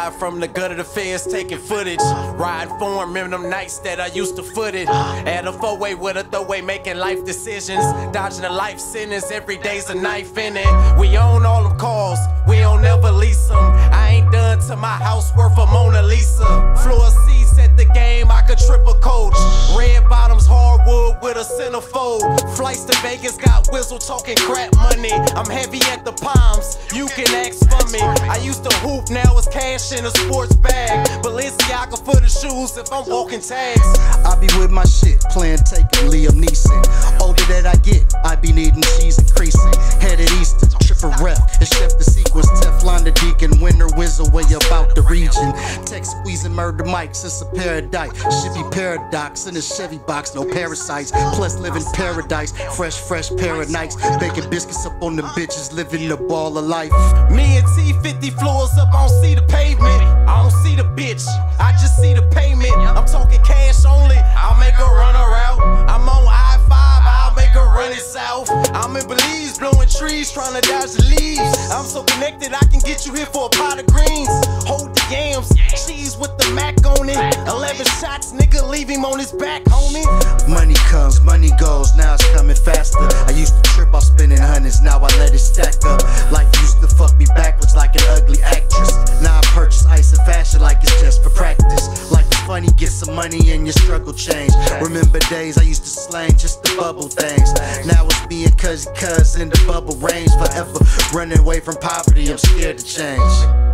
Live from the gut of the feds, taking footage. Riding for 'em, remember them nights that I used to foot it. At a four-way with a throwaway, making life decisions. Dodging a life sentence, every day's a knife in it. We own all them cars, we don't ever lease them. I ain't done to my house worth a Mona Lisa. Floor seats at the game, I could triple coach. Red bottoms, hardwood with a centerfold. Flights to Vegas, got whistle talking crap money. I'm heavy at the Palms, you can ask for me. I used to hoop, now it's cash in a sports bag. Balenciaga for the shoes if I'm walking tags. I be with my shit, playing Taken, Liam Neeson. Older that I get, I be needing cheese increasing. Headed east, trippin' rep, and chef the sequence. Teflon the Deacon, winter whizzle way about the region. Tech squeezing murder mics, it's a paradise. Should be paradox in a Chevy box, no parasites. Plus living paradise, fresh pair of Nikes. Baking biscuits up on them bitches, living the ball of life. Me and T 50 floors up, I don't see the pavement. I don't see the bitch, I just see the payment. I'm talking cash only, I'll make her run her out. I'm on I-5, I'll make her run it south. I'm in Belize, blowing trees, trying to dodge the leaves. I'm so connected, I can get you here for a pot of greens. Hold the yams, cheese with the Mac on it. 11 shots, nigga, leave him on his back, homie. Money comes, money goes, now it's coming faster. I used to trip off spending hundreds, now I let it stack up. Life used to fuck me backwards like an ugly actress. Now I purchase ice and fashion like it's just for practice. Life is funny, get some money and your struggle change. Remember days I used to slang just to bubble things. Now it's me and cuz in the bubble range. Forever running away from poverty, I'm scared to change.